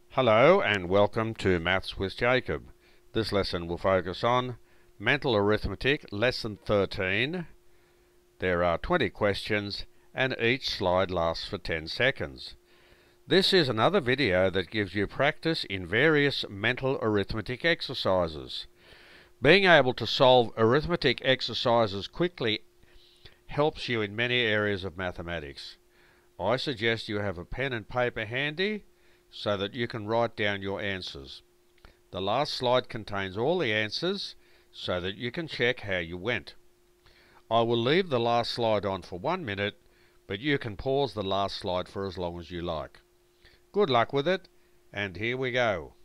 Hello and welcome to Maths with Jacob. This lesson will focus on Mental Arithmetic, Lesson 13. There are 20 questions and each slide lasts for 10 seconds. This is another video that gives you practice in various mental arithmetic exercises. Being able to solve arithmetic exercises quickly helps you in many areas of mathematics. I suggest you have a pen and paper handy so that you can write down your answers. The last slide contains all the answers so that you can check how you went. I will leave the last slide on for 1 minute, but you can pause the last slide for as long as you like. Good luck with it, and here we go.